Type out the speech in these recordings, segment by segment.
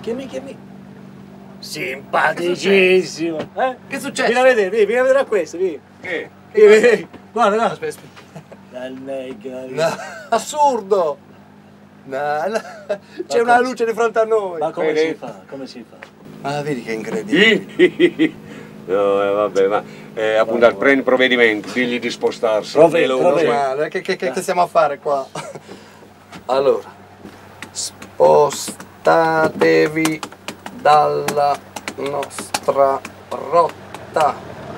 Chiami. Simpaticissimo. Che è successo? Vieni a vedere a questo, vieni. Che? Guarda. Aspetta. No, assurdo! C'è una luce di fronte a noi. ma come si fa? Come si fa? Ah, vedi che incredibile. No, vabbè, ma appunto prendi provvedimenti, digli di spostarsi. Normale. Che stiamo a fare qua? Allora, spostatevi dalla nostra rotta.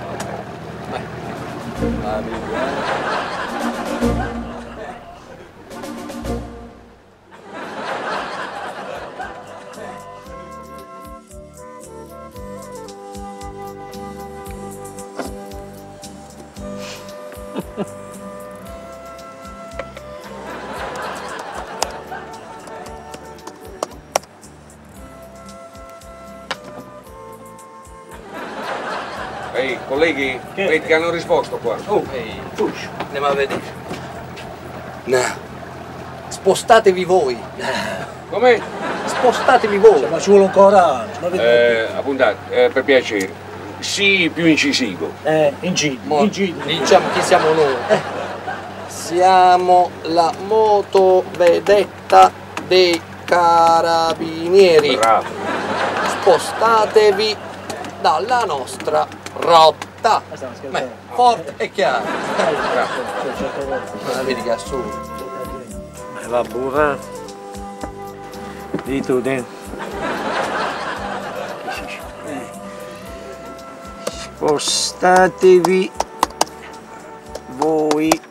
Ehi, colleghi, vedi che hanno risposto qua. Push, andiamo a vedere. No. Spostatevi voi. Come? Spostatevi voi. Ma ci vuole un coraggio. Appunto, per piacere. Sì, più incisivo. Incidi. Diciamo chi siamo noi. Siamo la motovedetta dei carabinieri. Bravo. Spostatevi dalla nostra rotta. Forte e chiaro. Ma vedi che assurdo. Va burra. Di tu, Spostatevi voi.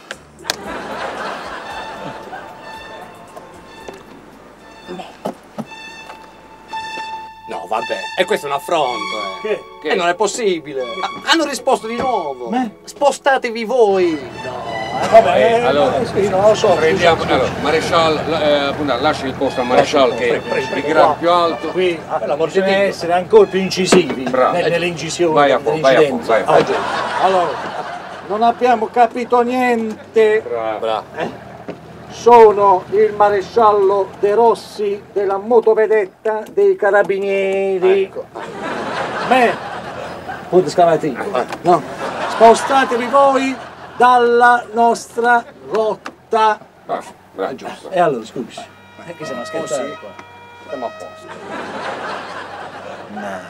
No, vabbè, e questo è un affronto, Che? E non è possibile. Hanno risposto di nuovo. Spostatevi voi. Vabbè, allora, non lo so. Prendiamo, allora, maresciallo, appunto, lascia il posto al maresciallo che è il grado più alto. Qui bisogna essere ancora più incisivi nelle incisioni. Vai a fuoco, vai a fuoco, vai a fuoco. Allora, non abbiamo capito niente. Bravo. Sono il maresciallo De Rossi della motovedetta dei carabinieri. Punto esclamativo. No. Spostatevi voi dalla nostra rotta. Bravo, giusto. E allora, scusi. Che siamo a scherzare qua? Siamo a posto. No.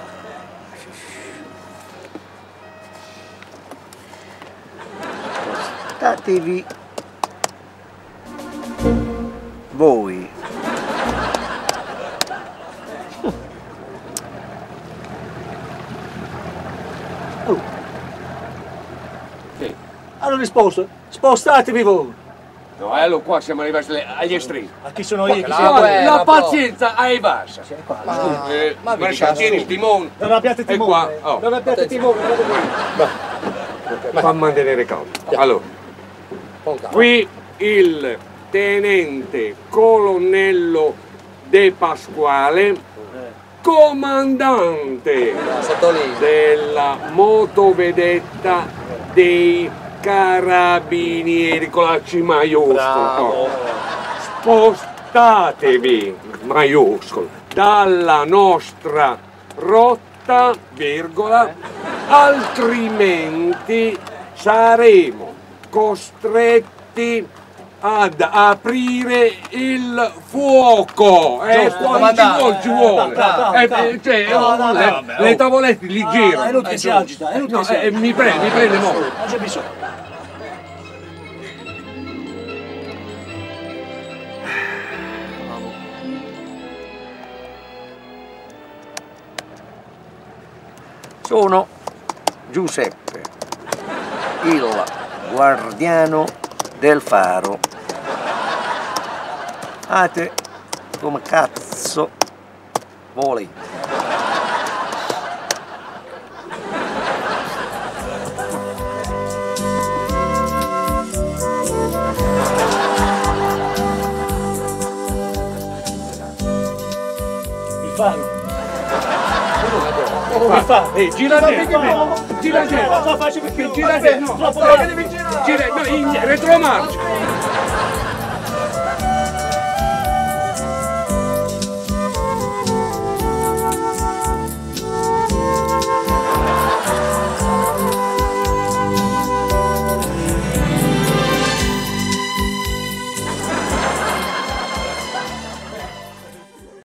Spostatevi voi. Sì. Hanno risposto, spostatevi voi. No, allora qua siamo arrivati agli estremi. A chi sono io? La pazienza è bassa. Ma Maresciallo, tieni il timone. Non abbiate timore. qua, Non abbiate timore. Fa mantenere calmo. Allora, qui il tenente colonnello De Pasquale, comandante della motovedetta dei carabinieri con la C maiuscola. Spostatevi, maiuscolo, dalla nostra rotta, virgola, altrimenti saremo costretti ad aprire il fuoco. Ci vuole. Le tavolette li giro. È inutile che si agita. Mi prende molto. Non c'è bisogno. Sono Giuseppe, il guardiano del faro. Fate come cazzo volete. Il faro. Come fa? Gira te, gira te, Lo faccio perché gira te, no, in retromarcia.